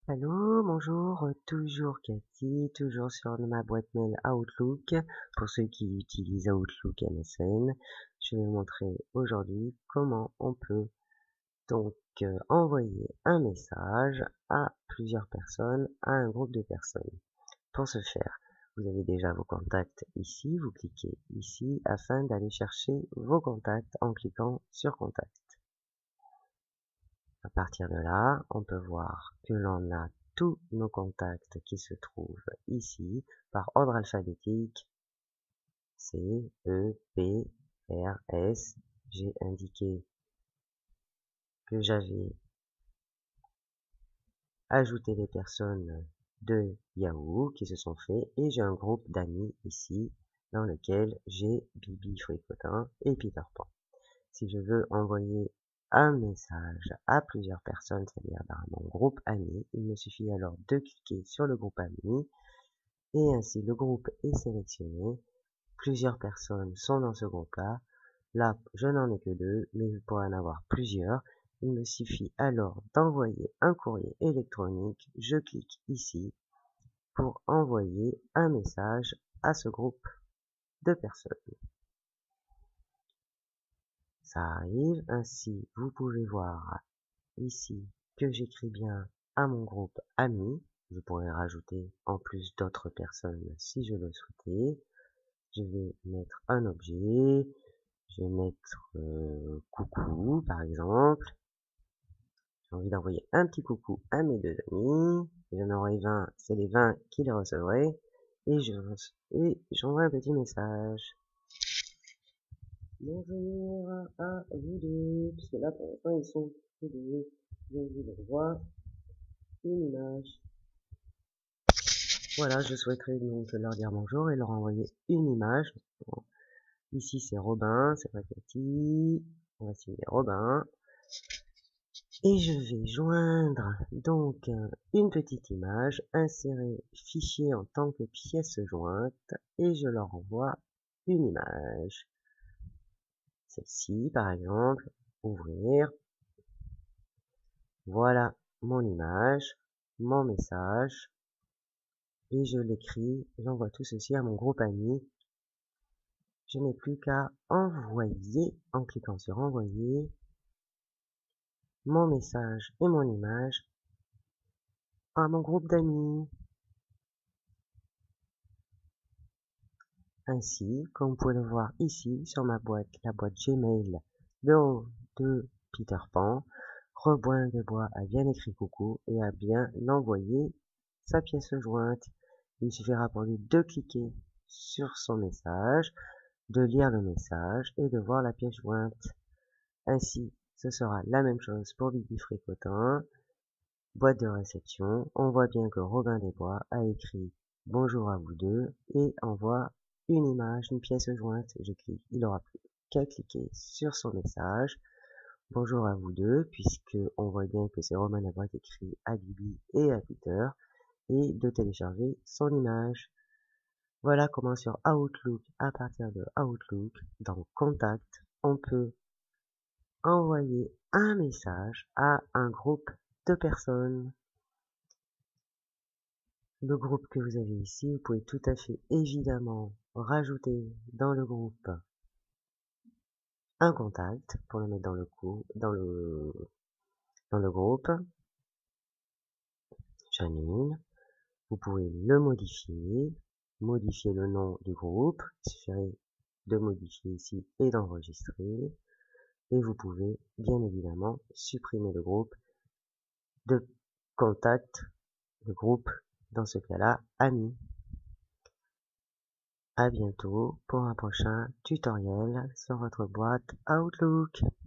Allô, bonjour, toujours Cathy, toujours sur ma boîte mail Outlook. Pour ceux qui utilisent Outlook MSN, je vais vous montrer aujourd'hui comment on peut donc envoyer un message à plusieurs personnes, à un groupe de personnes. Pour ce faire, vous avez déjà vos contacts ici, vous cliquez ici afin d'aller chercher vos contacts en cliquant sur Contact. À partir de là, on peut voir que l'on a tous nos contacts qui se trouvent ici par ordre alphabétique C, E, P, R, S. J'ai indiqué que j'avais ajouté les personnes de Yahoo qui se sont fait et j'ai un groupe d'amis ici dans lequel j'ai Bibi Fricotin et Peter Pan. Si je veux envoyer un message à plusieurs personnes, c'est-à-dire dans mon groupe ami, il me suffit alors de cliquer sur le groupe ami et ainsi le groupe est sélectionné. Plusieurs personnes sont dans ce groupe-là. Là, je n'en ai que deux, mais je pourrais en avoir plusieurs. Il me suffit alors d'envoyer un courrier électronique. Je clique ici pour envoyer un message à ce groupe de personnes. Ça arrive, ainsi vous pouvez voir ici que j'écris bien à mon groupe ami. Je pourrais rajouter en plus d'autres personnes si je le souhaitais. Je vais mettre un objet, je vais mettre coucou par exemple. J'ai envie d'envoyer un petit coucou à mes deux amis. J'en aurai 20, c'est les 20 qui les recevraient. Et j'envoie un petit message. Bonjour à vous deux, puisque là pour l'instant ils sont tous deux. Je vous envoie une image. Voilà, je souhaiterais donc leur dire bonjour et leur envoyer une image. Bon, ici c'est Robin, c'est pas Cathy. On va signer Robin. Et je vais joindre donc une petite image, insérer fichier en tant que pièce jointe et je leur envoie une image. Celle-ci par exemple, ouvrir. Voilà mon image, mon message. Et je l'écris, j'envoie tout ceci à mon groupe ami. Je n'ai plus qu'à envoyer, en cliquant sur envoyer, mon message et mon image à mon groupe d'amis. Ainsi, comme vous pouvez le voir ici sur ma boîte, la boîte Gmail de Peter Pan, Rebouin de Bois a bien écrit coucou et a bien envoyé sa pièce jointe. Il suffira pour lui de cliquer sur son message, de lire le message et de voir la pièce jointe. Ainsi, ce sera la même chose pour Bibi Fricotin, boîte de réception. On voit bien que Robin des Bois a écrit bonjour à vous deux et envoie une image, une pièce jointe. Je clique, il aura plus qu'à cliquer sur son message. Bonjour à vous deux, puisque on voit bien que c'est Robin des Bois qui écrit à Bibi et à Peter, et de télécharger son image. Voilà comment sur Outlook, à partir de Outlook, dans Contact, on peut envoyer un message à un groupe de personnes. Le groupe que vous avez ici, vous pouvez tout à fait évidemment rajouter dans le groupe un contact pour le mettre dans le groupe. J'annule. Vous pouvez le modifier le nom du groupe. Il suffirait de modifier ici et d'enregistrer. Et vous pouvez bien évidemment supprimer le groupe de contact, le groupe, dans ce cas-là, amis. À bientôt pour un prochain tutoriel sur votre boîte Outlook.